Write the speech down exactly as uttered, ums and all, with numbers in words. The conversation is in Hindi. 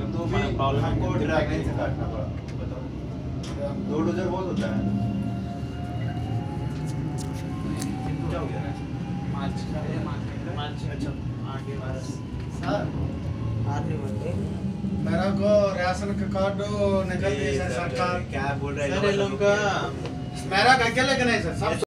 तो भी हमको ड्रैगन से काटना पड़ा। बताओ, दो डोजर बहुत होता है। क्या हो गया ना? मार्च मार्च अच्छा आगे वाला सर आने वाले मेरा को राशन का कार्ड निकल गया सर सरकार। क्या बोल रहे सर ये लोग का मेरा का क्या लेकर नहीं सर सब